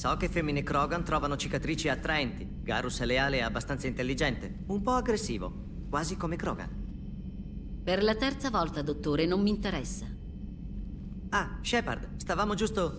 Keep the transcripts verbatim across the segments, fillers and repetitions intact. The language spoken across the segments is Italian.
So che femmine Krogan trovano cicatrici attraenti. Garrus è leale e abbastanza intelligente. Un po' aggressivo, quasi come Krogan. Per la terza volta, dottore, non mi interessa. Ah, Shepard, stavamo giusto...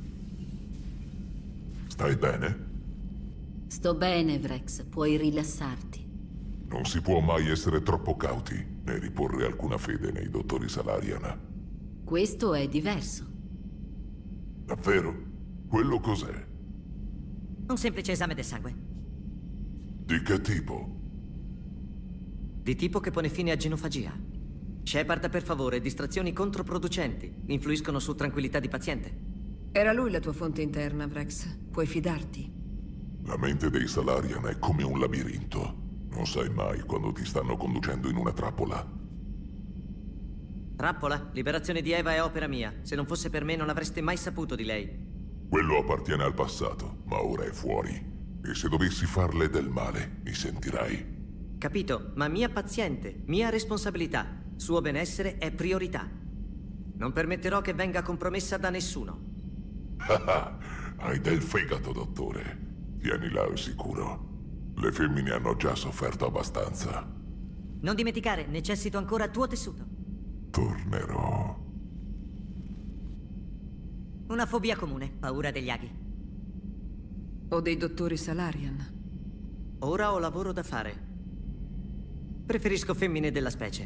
Stai bene? Sto bene, Vrex, puoi rilassarti. Non si può mai essere troppo cauti, né riporre alcuna fede nei dottori Salarian. Questo è diverso. Davvero? Quello cos'è? Un semplice esame del sangue. Di che tipo? Di tipo che pone fine a genofagia. Shepard, per favore, distrazioni controproducenti. Influiscono su tranquillità di paziente. Era lui la tua fonte interna, Vrex. Puoi fidarti. La mente dei Salarian è come un labirinto. Non sai mai quando ti stanno conducendo in una trappola. Trappola? Liberazione di Eva è opera mia. Se non fosse per me non avreste mai saputo di lei. Quello appartiene al passato, ma ora è fuori. E se dovessi farle del male, mi sentirai. Capito, ma mia paziente, mia responsabilità. Suo benessere è priorità. Non permetterò che venga compromessa da nessuno. Haha, hai del fegato, dottore. Tienila al sicuro. Le femmine hanno già sofferto abbastanza. Non dimenticare, necessito ancora tuo tessuto. Tornerò. Una fobia comune, paura degli aghi. O dei dottori Salarian. Ora ho lavoro da fare. Preferisco femmine della specie.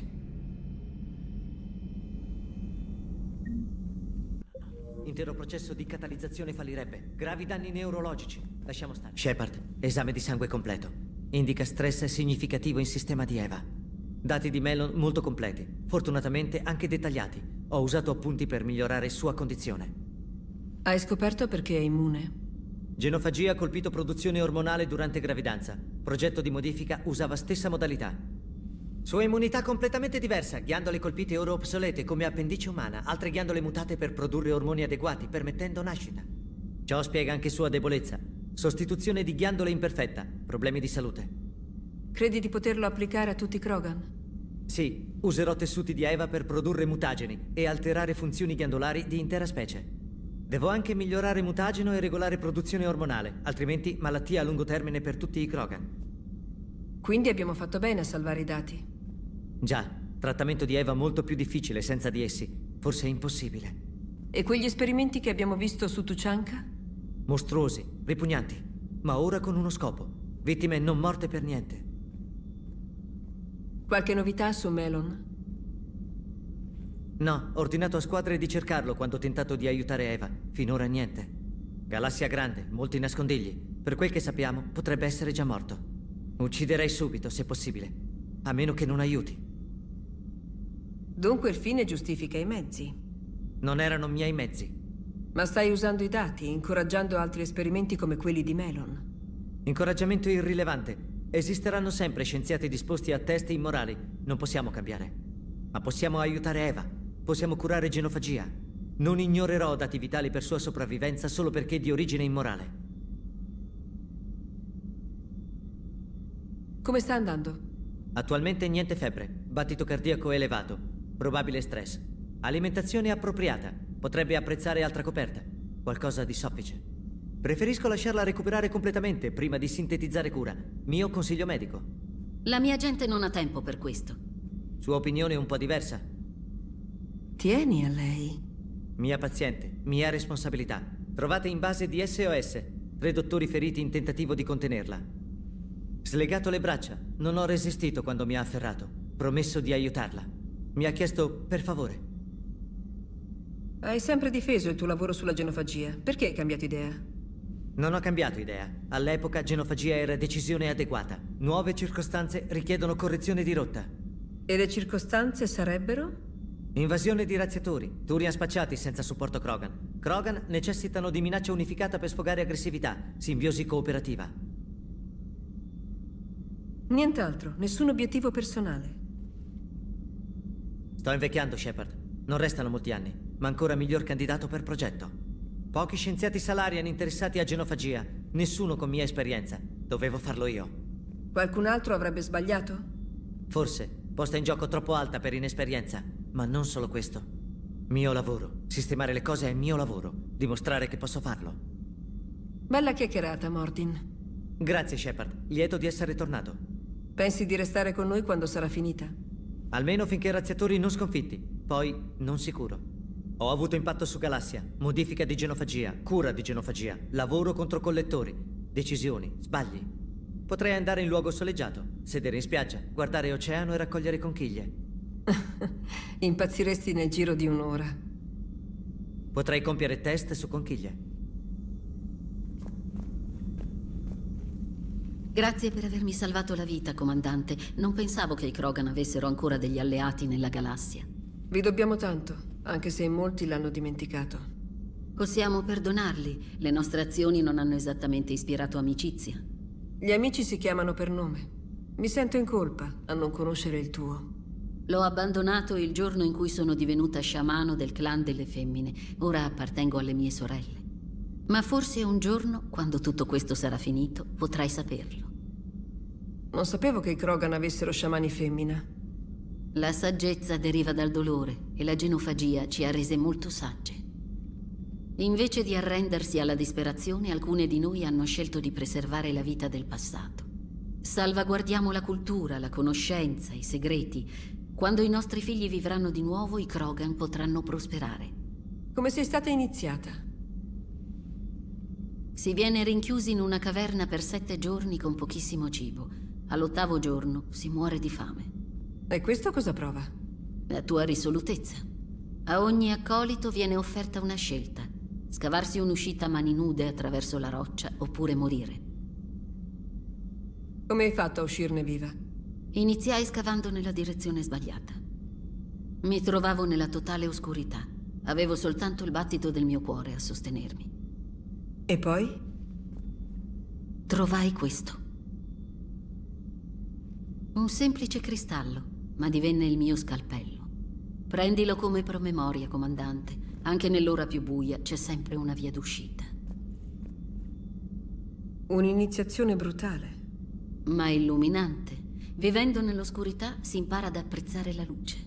Intero processo di catalizzazione fallirebbe. Gravi danni neurologici. Lasciamo stare. Shepard, esame di sangue completo. Indica stress significativo in sistema di Eva. Dati di Melon molto completi. Fortunatamente anche dettagliati. Ho usato appunti per migliorare sua condizione. Hai scoperto perché è immune? Genofagia ha colpito produzione ormonale durante gravidanza. Progetto di modifica usava stessa modalità. Sua immunità completamente diversa, ghiandole colpite ora obsolete come appendice umana, altre ghiandole mutate per produrre ormoni adeguati, permettendo nascita. Ciò spiega anche sua debolezza. Sostituzione di ghiandole imperfetta, problemi di salute. Credi di poterlo applicare a tutti i Krogan? Sì, userò tessuti di Eva per produrre mutageni e alterare funzioni ghiandolari di intera specie. Devo anche migliorare mutageno e regolare produzione ormonale, altrimenti malattia a lungo termine per tutti i Krogan. Quindi abbiamo fatto bene a salvare i dati. Già, trattamento di Eva molto più difficile senza di essi. Forse impossibile. E quegli esperimenti che abbiamo visto su Tuchanka? Mostruosi, ripugnanti, ma ora con uno scopo. Vittime non morte per niente. Qualche novità su Melon? No, ho ordinato a squadre di cercarlo quando ho tentato di aiutare Eva. Finora niente. Galassia grande, molti nascondigli. Per quel che sappiamo, potrebbe essere già morto. Ucciderei subito, se possibile. A meno che non aiuti. Dunque il fine giustifica i mezzi. Non erano miei mezzi. Ma stai usando i dati, incoraggiando altri esperimenti come quelli di Melon. Incoraggiamento irrilevante. Esisteranno sempre scienziati disposti a test immorali. Non possiamo cambiare. Ma possiamo aiutare Eva. Possiamo curare genofagia. Non ignorerò dati vitali per sua sopravvivenza solo perché di origine immorale. Come sta andando? Attualmente niente febbre. Battito cardiaco elevato. Probabile stress. Alimentazione appropriata. Potrebbe apprezzare altra coperta. Qualcosa di soffice. Preferisco lasciarla recuperare completamente prima di sintetizzare cura. Mio consiglio medico. La mia gente non ha tempo per questo. Sua opinione è un po' diversa. Tieni a lei. Mia paziente, mia responsabilità. Trovate in base di S O S. Tre dottori feriti in tentativo di contenerla. Slegato le braccia. Non ho resistito quando mi ha afferrato. Promesso di aiutarla. Mi ha chiesto per favore. Hai sempre difeso il tuo lavoro sulla genofagia. Perché hai cambiato idea? Non ho cambiato idea. All'epoca genofagia era decisione adeguata. Nuove circostanze richiedono correzione di rotta. E le circostanze sarebbero? Invasione di razziatori, Turian spacciati senza supporto Krogan. Krogan necessitano di minaccia unificata per sfogare aggressività, simbiosi cooperativa. Nient'altro, nessun obiettivo personale. Sto invecchiando, Shepard. Non restano molti anni, ma ancora miglior candidato per progetto. Pochi scienziati Salarian interessati a genofagia, nessuno con mia esperienza. Dovevo farlo io. Qualcun altro avrebbe sbagliato? Forse, posta in gioco troppo alta per inesperienza. Ma non solo questo. Mio lavoro. Sistemare le cose è mio lavoro. Dimostrare che posso farlo. Bella chiacchierata, Mordin. Grazie, Shepard. Lieto di essere tornato. Pensi di restare con noi quando sarà finita? Almeno finché razziatori non sconfitti. Poi, non sicuro. Ho avuto impatto su galassia, modifica di genofagia, cura di genofagia, lavoro contro collettori, decisioni, sbagli. Potrei andare in luogo soleggiato, sedere in spiaggia, guardare oceano e raccogliere conchiglie. Impazziresti nel giro di un'ora. Potrei compiere test su conchiglie. Grazie per avermi salvato la vita, comandante. Non pensavo che i Krogan avessero ancora degli alleati nella galassia. Vi dobbiamo tanto, anche se in molti l'hanno dimenticato. Possiamo perdonarli. Le nostre azioni non hanno esattamente ispirato amicizia. Gli amici si chiamano per nome. Mi sento in colpa a non conoscere il tuo. L'ho abbandonato il giorno in cui sono divenuta sciamano del clan delle femmine. Ora appartengo alle mie sorelle. Ma forse un giorno, quando tutto questo sarà finito, potrai saperlo. Non sapevo che i Krogan avessero sciamani femmina. La saggezza deriva dal dolore e la genofagia ci ha rese molto sagge. Invece di arrendersi alla disperazione, alcune di noi hanno scelto di preservare la vita del passato. Salvaguardiamo la cultura, la conoscenza, i segreti. Quando i nostri figli vivranno di nuovo, i Krogan potranno prosperare. Come sei stata iniziata? Si viene rinchiusi in una caverna per sette giorni con pochissimo cibo. All'ottavo giorno si muore di fame. E questo cosa prova? La tua risolutezza. A ogni accolito viene offerta una scelta. Scavarsi un'uscita a mani nude attraverso la roccia oppure morire. Come hai fatto a uscirne viva? Iniziai scavando nella direzione sbagliata. Mi trovavo nella totale oscurità. Avevo soltanto il battito del mio cuore a sostenermi. E poi? Trovai questo. Un semplice cristallo, ma divenne il mio scalpello. Prendilo come promemoria, comandante. Anche nell'ora più buia c'è sempre una via d'uscita. Un'iniziazione brutale. Ma illuminante. Vivendo nell'oscurità si impara ad apprezzare la luce.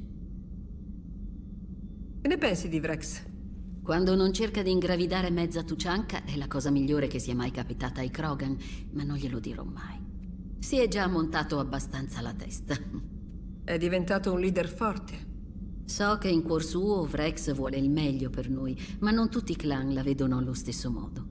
Che ne pensi di Vrex? Quando non cerca di ingravidare mezza Tuchanka è la cosa migliore che sia mai capitata ai Krogan, ma non glielo dirò mai. Si è già montato abbastanza la testa. È diventato un leader forte. So che in cuor suo Vrex vuole il meglio per noi, ma non tutti i clan la vedono allo stesso modo.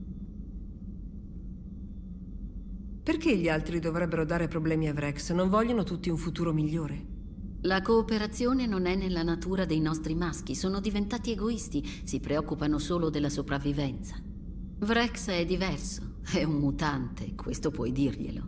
Perché gli altri dovrebbero dare problemi a Vrex? Non vogliono tutti un futuro migliore? La cooperazione non è nella natura dei nostri maschi, sono diventati egoisti, si preoccupano solo della sopravvivenza. Vrex è diverso, è un mutante, questo puoi dirglielo.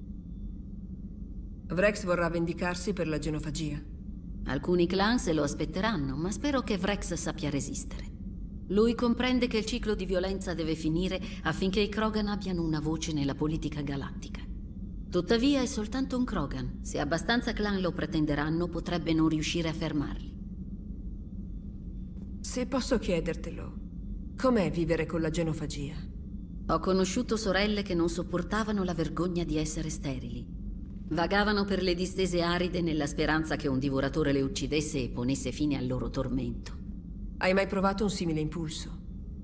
Vrex vorrà vendicarsi per la genofagia. Alcuni clan se lo aspetteranno, ma spero che Vrex sappia resistere. Lui comprende che il ciclo di violenza deve finire affinché i Krogan abbiano una voce nella politica galattica. Tuttavia è soltanto un Krogan. Se abbastanza clan lo pretenderanno, potrebbe non riuscire a fermarli. Se posso chiedertelo, com'è vivere con la genofagia? Ho conosciuto sorelle che non sopportavano la vergogna di essere sterili. Vagavano per le distese aride nella speranza che un divoratore le uccidesse e ponesse fine al loro tormento. Hai mai provato un simile impulso?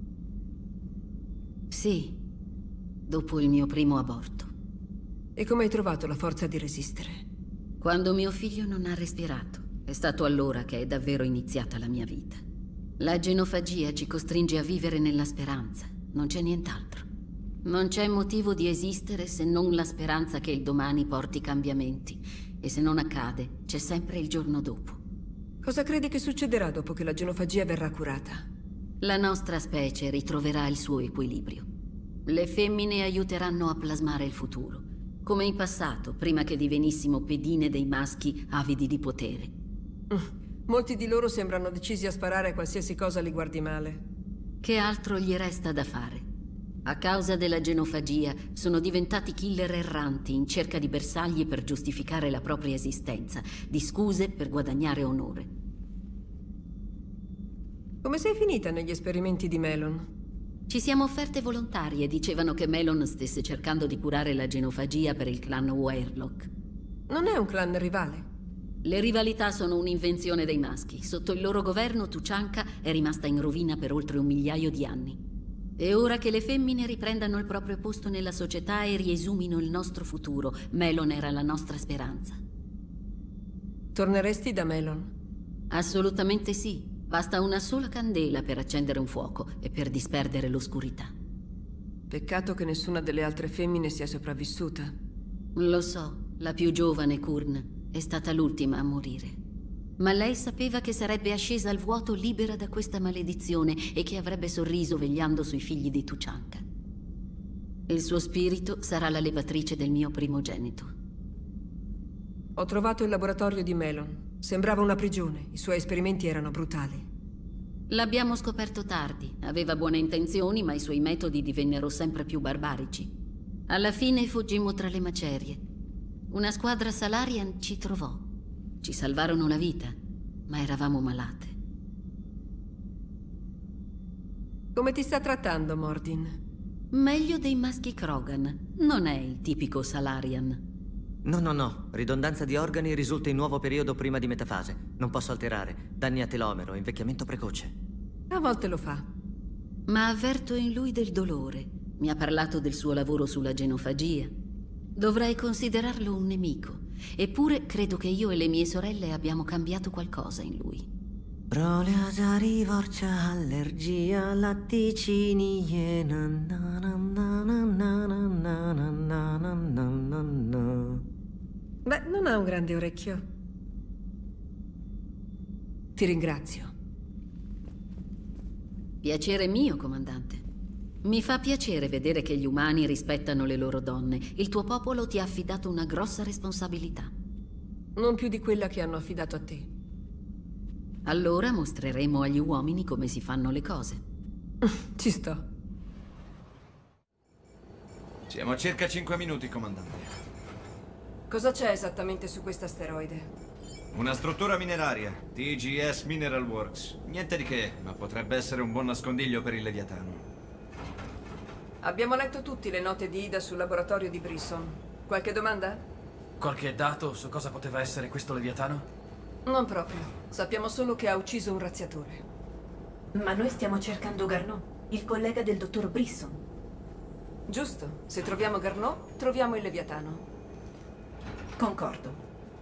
Sì, dopo il mio primo aborto. E come hai trovato la forza di resistere? Quando mio figlio non ha respirato. È stato allora che è davvero iniziata la mia vita. La genofagia ci costringe a vivere nella speranza. Non c'è nient'altro. Non c'è motivo di esistere se non la speranza che il domani porti cambiamenti. E se non accade, c'è sempre il giorno dopo. Cosa credi che succederà dopo che la genofagia verrà curata? La nostra specie ritroverà il suo equilibrio. Le femmine aiuteranno a plasmare il futuro. Come in passato, prima che divenissimo pedine dei maschi avidi di potere. Mm. Molti di loro sembrano decisi a sparare a qualsiasi cosa li guardi male. Che altro gli resta da fare? A causa della genofagia sono diventati killer erranti in cerca di bersagli per giustificare la propria esistenza, di scuse per guadagnare onore. Come sei finita negli esperimenti di Melon? Ci siamo offerte volontarie, dicevano che Melon stesse cercando di curare la genofagia per il clan Wirelock. Non è un clan rivale? Le rivalità sono un'invenzione dei maschi. Sotto il loro governo Tuchanka è rimasta in rovina per oltre un migliaio di anni. È ora che le femmine riprendano il proprio posto nella società e riesumino il nostro futuro. Melon era la nostra speranza. Torneresti da Melon? Assolutamente sì. Basta una sola candela per accendere un fuoco e per disperdere l'oscurità. Peccato che nessuna delle altre femmine sia sopravvissuta. Lo so, la più giovane, Kurn, è stata l'ultima a morire. Ma lei sapeva che sarebbe ascesa al vuoto libera da questa maledizione e che avrebbe sorriso vegliando sui figli di Tuchanka. Il suo spirito sarà la levatrice del mio primogenito. Ho trovato il laboratorio di Melon. Sembrava una prigione. I suoi esperimenti erano brutali. L'abbiamo scoperto tardi. Aveva buone intenzioni, ma i suoi metodi divennero sempre più barbarici. Alla fine fuggimmo tra le macerie. Una squadra Salarian ci trovò. Ci salvarono la vita, ma eravamo malate. Come ti sta trattando, Mordin? Meglio dei maschi Krogan. Non è il tipico Salarian. No, no, no. Ridondanza di organi risulta in nuovo periodo prima di metafase. Non posso alterare. Danni a telomero, invecchiamento precoce. A volte lo fa. Ma avverto in lui del dolore. Mi ha parlato del suo lavoro sulla genofagia. Dovrei considerarlo un nemico. Eppure credo che io e le mie sorelle abbiamo cambiato qualcosa in lui. Proleasa, rivorcia, allergia, latticini, e na na na na na na na na na na na na. Beh, non ha un grande orecchio. Ti ringrazio. Piacere mio, comandante. Mi fa piacere vedere che gli umani rispettano le loro donne. Il tuo popolo ti ha affidato una grossa responsabilità. Non più di quella che hanno affidato a te. Allora mostreremo agli uomini come si fanno le cose. Ci sto. Siamo a circa cinque minuti, comandante. Cosa c'è esattamente su questo asteroide? Una struttura mineraria, T G S Mineral Works. Niente di che, ma potrebbe essere un buon nascondiglio per il Leviatano. Abbiamo letto tutti le note di Ida sul laboratorio di Brisson. Qualche domanda? Qualche dato su cosa poteva essere questo Leviatano? Non proprio. Sappiamo solo che ha ucciso un razziatore. Ma noi stiamo cercando Garneau, il collega del dottor Brisson. Giusto. Se troviamo Garneau, troviamo il Leviatano. Concordo.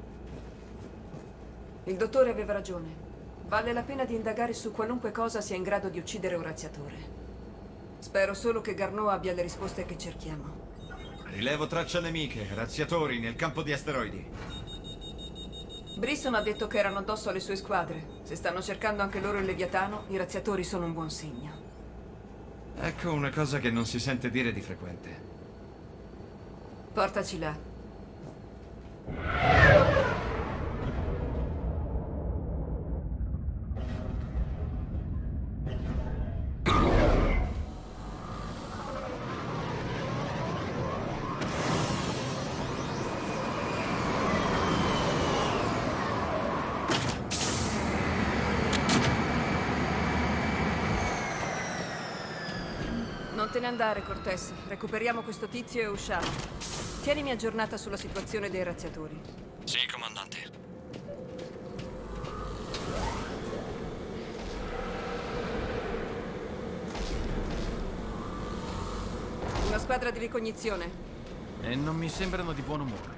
Il dottore aveva ragione. Vale la pena di indagare su qualunque cosa sia in grado di uccidere un razziatore. Spero solo che Garneau abbia le risposte che cerchiamo. Rilevo tracce nemiche, razziatori nel campo di asteroidi. Brisson ha detto che erano addosso alle sue squadre. Se stanno cercando anche loro il Leviatano, i razziatori sono un buon segno. Ecco una cosa che non si sente dire di frequente. Portaci là. Non te ne andare, Cortez. Recuperiamo questo tizio e usciamo. Tienimi aggiornata sulla situazione dei razziatori. Sì, comandante. Una squadra di ricognizione. E non mi sembrano di buon umore.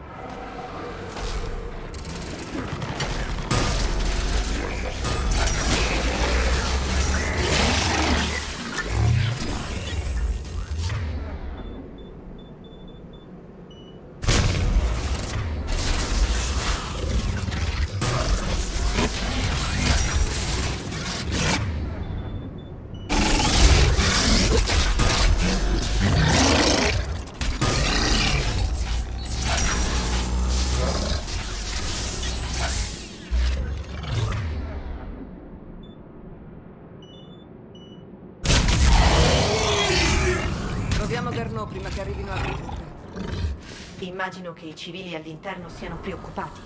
Troviamo Garneau prima che arrivino altre truppe. Immagino che i civili all'interno siano preoccupati.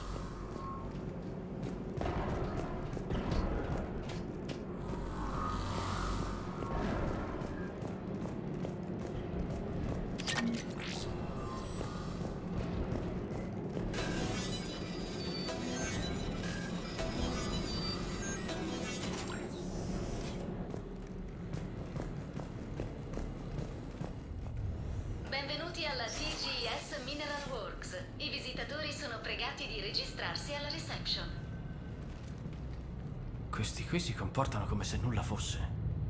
Benvenuti alla T G S Mineral Works. I visitatori sono pregati di registrarsi alla reception. Questi qui si comportano come se nulla fosse.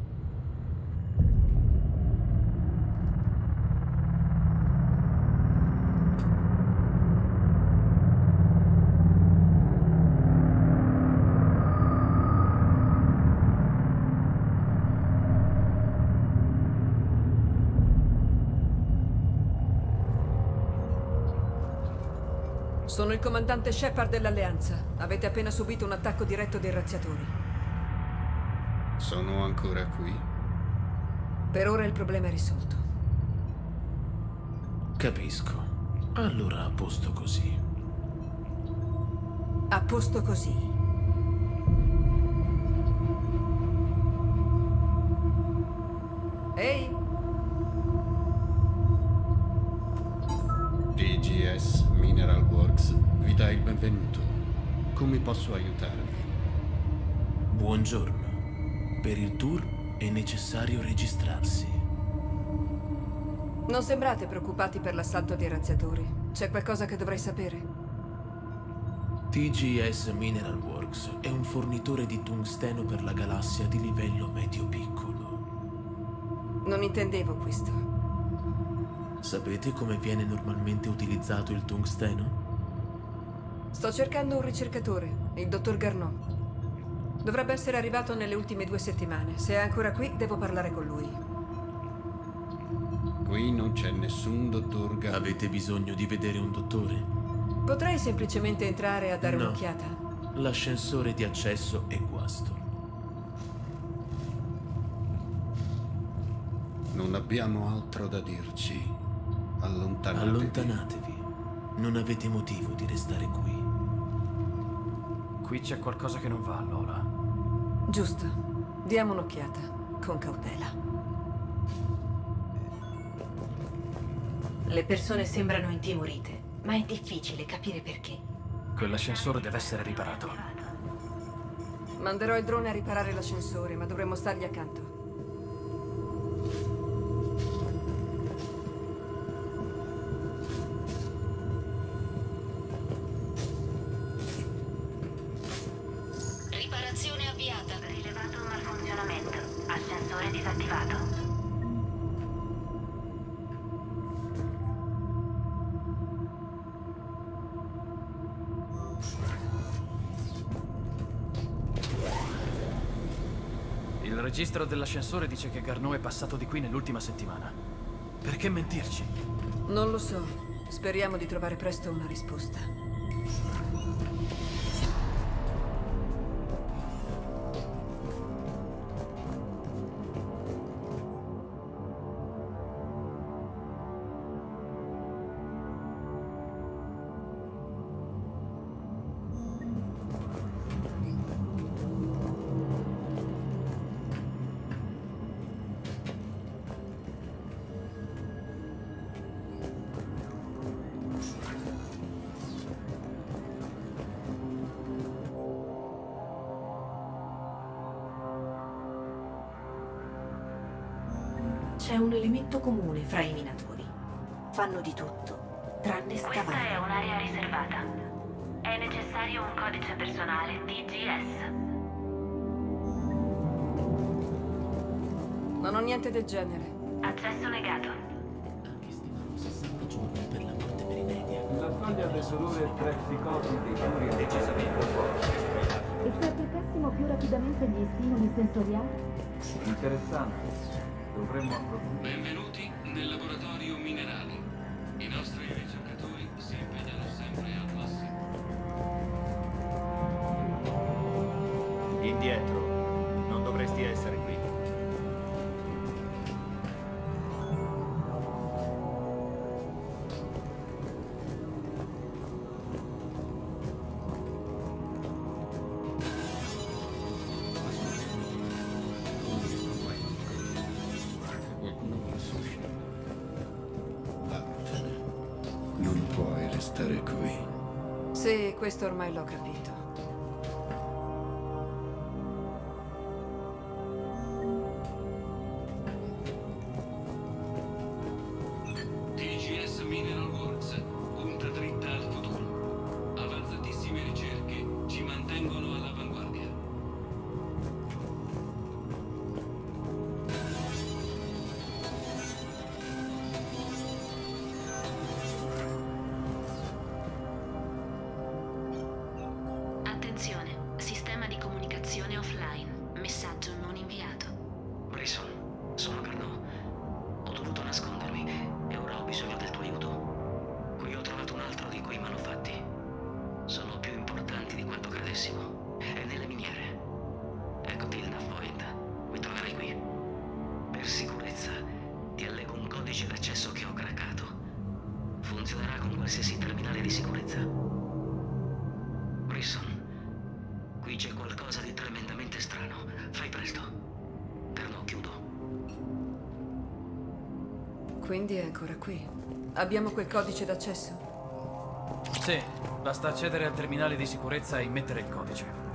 Sono il comandante Shepard dell'Alleanza. Avete appena subito un attacco diretto dei razziatori. Sono ancora qui? Per ora il problema è risolto. Capisco. Allora a posto così. A posto così. Ehi! T G S Mineral Works vi dà il benvenuto. Come posso aiutarvi? Buongiorno. Per il tour è necessario registrarsi. Non sembrate preoccupati per l'assalto dei razziatori. C'è qualcosa che dovrei sapere? T G S Mineral Works è un fornitore di tungsteno per la galassia di livello medio-piccolo. Non intendevo questo. Sapete come viene normalmente utilizzato il tungsteno? Sto cercando un ricercatore, il dottor Garneau. Dovrebbe essere arrivato nelle ultime due settimane. Se è ancora qui, devo parlare con lui. Qui non c'è nessun dottor Garneau. Avete bisogno di vedere un dottore? Potrei semplicemente entrare a dare No. un'occhiata? L'ascensore di accesso è guasto. Non abbiamo altro da dirci. Allontanatevi. Allontanatevi. Non avete motivo di restare qui. Qui c'è qualcosa che non va, Lola. Giusto. Diamo un'occhiata, con cautela. Le persone sembrano intimorite, ma è difficile capire perché. Quell'ascensore deve essere riparato. Manderò il drone a riparare l'ascensore, ma dovremmo stargli accanto. Riparazione avviata. Rilevato un malfunzionamento. Ascensore disattivato. Il registro dell'ascensore dice che Garneau è passato di qui nell'ultima settimana. Perché mentirci? Non lo so. Speriamo di trovare presto una risposta. C'è un elemento comune fra i minatori. Fanno di tutto, tranne scavare. Questa è un'area riservata. È necessario un codice personale T G S. Non ho niente del genere. Accesso negato. Anche stimano sessanta giorni per la morte merimedia. La soglia del dolore tra psicosi dei tumori è decisamente forte. E se applicassimo più rapidamente gli stimoli sensoriali? Interessante. Dovremmo approfondire. Benvenuti nel laboratorio minerale. I nostri ricercatori si impegnano sempre al massimo. Indietro. Non dovresti essere qui. Non puoi restare qui. Sì, questo ormai l'ho capito. T funzionerà con qualsiasi terminale di sicurezza. Brisson, qui c'è qualcosa di tremendamente strano. Fai presto. Garneau, chiudo. Quindi è ancora qui. Abbiamo quel codice d'accesso? Sì, basta accedere al terminale di sicurezza e immettere il codice.